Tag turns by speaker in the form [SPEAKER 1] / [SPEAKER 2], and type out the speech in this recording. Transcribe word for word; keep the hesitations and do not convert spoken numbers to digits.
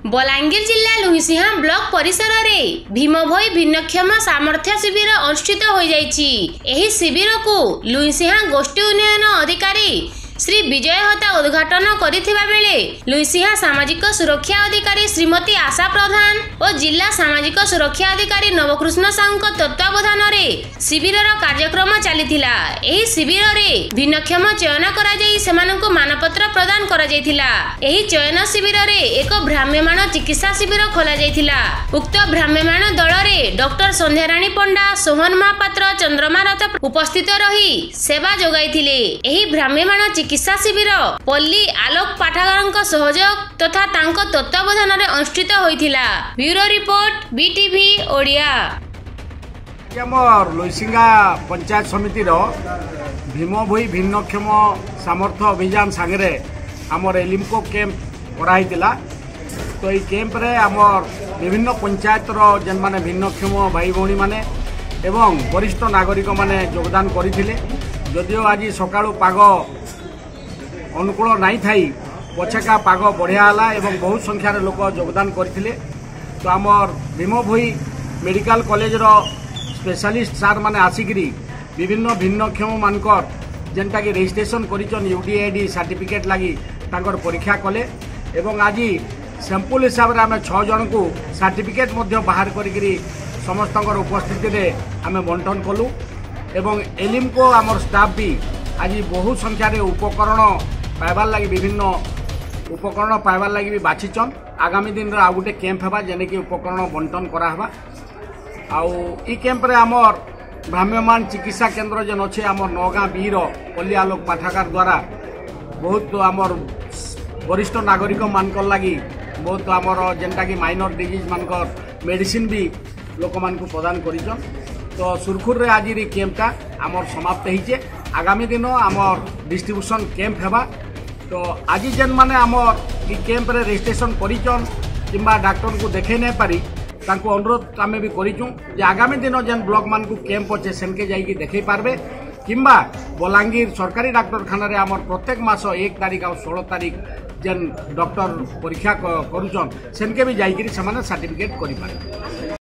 [SPEAKER 1] बलांगीर जिला लुहिसिंहा ब्लॉक परिसर में भीमभोई भिन्नक्षम सामर्थ्य शिविर अनुष्ठित हो जाइछि। एही शिविर को लुहिसिंहा गोष्ठी उन्नयन अधिकारी श्री विजय हता उद्घाटन करिथिबा बेले लुहिसिंहा सामाजिक सुरक्षा अधिकारी श्रीमती आशा प्रधान और जिला सामाजिक सुरक्षा अधिकारी नवकृष्ण साहू तत्वावधान में शिविर कार्यक्रम चलीथिला। एही शिविर रे भिन्नक्षम चयन करा जाई सेमानंकु मानपत्र प्रदान करा जायथिला। एही चयन शिविर रे एक भ्राम्यमाण चिकित्सा शिविर खोला जायथिला। उक्त भ्राम्यमाण दल रे डॉक्टर संध्याराणी पंडा, सोहन महापात्र, चंद्रमा रथ उपस्थित रही सेवा जोगाइथिले। एही भ्राम्यमाण चिकित्सा शिविर पल्ली आलोक पाठागार सहयोग तथा तांको तत्वावधान में अनुष्ठित होइथिला। Bureau report BTV Odia.
[SPEAKER 2] आमर लुहिसिंहा पंचायत समिति भीमभोई भिन्नक्षम सामर्थ्य अभियान सांगे आमर एलिम्को कैंप कराइतिला। तो ये कैंप रे आमर विभिन्न पंचायत जेन माने भिन्नक्षम भाई भौणी माने एवं वरिष्ठ नागरिक माने योगदान करथिले। जदिओ आज सकाळु पाग अनुकूल नहीं थाई पछेका पाग बढ़िया है एवं बहुत संख्यार लोक योगदान करथिले। तो आमर भीमभोई मेडिकल कॉलेज रो स्पेशलिस्ट सार माने आसिकरी विभिन्न भिन्नक्षम मानकर जेनटा कि रजिस्ट्रेशन करिचन यूडीआईडी सर्टिफिकेट लगी तांकर परीक्षा कले एवं आज सैंपल हिसाब रे आमे छह जन को सर्टिफिकेट मध्य बाहर करिकरी समस्तकर उपस्थिति रे आमे बंटन कलु एवं एलिम्को आमर स्टाफ भी आज बहुत संख्यार उपकरण पाइबार लगी विभिन्न उपकरण पाइबार लगी भी बाछिचन। आगामी दिन रे आ गोटे कैंप हेबा जेने कि उपकरण बंटन करा हेबा। आउ ई कैंप रे आमर भ्राम्यमाण चिकित्सा केन्द्र जेन अच्छे आमर नौगाँ बीर पल्ली आलोक पाठागार द्वारा बहुत आमर वरिष्ठ नागरिक मानकर लगी बहुत आमर जेनटा कि माइनर डिजीज मानकर मेडिसिन भी लोक मान को प्रदान करिचन। तो सुरखुर रे आज री कैंपटा आमर समाप्त होइछे। आगामी दिन आमर डिस्ट्रीब्यूशन कैंप हेबा। तो आज जेन माने आमर ई कैंप रे रजिस्ट्रेशन करिचन किंबा डॉक्टर को देखे नहीं पारी तांको अनुरोध आमे भी करिचु जे आगामी दिन जेन ब्लॉक मान को कैंप अच्छे सेनके जाइकी देखै पारबे किंबा बलांगीर सरकारी डाक्तरखाना रे आमर प्रत्येक मास एक तारीख और षोलह तारीख जेन डॉक्टर परीक्षा करुचन सेनके भी जाइकी सर्टिफिकेट करि पारबे।